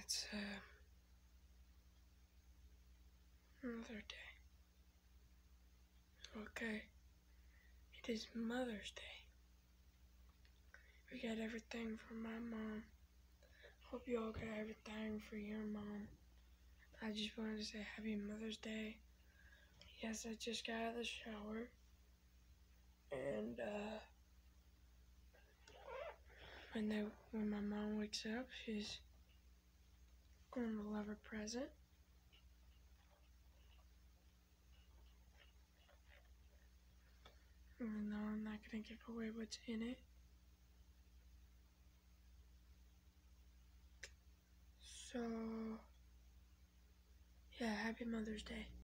It's Mother Day. Okay, it is Mother's Day. We got everything for my mom. Hope you all got everything for your mom. I just wanted to say Happy Mother's Day. Yes, I just got out of the shower. And when my mom wakes up, she's going to love her present. Even though I'm not going to give away what's in it. So, yeah, Happy Mother's Day.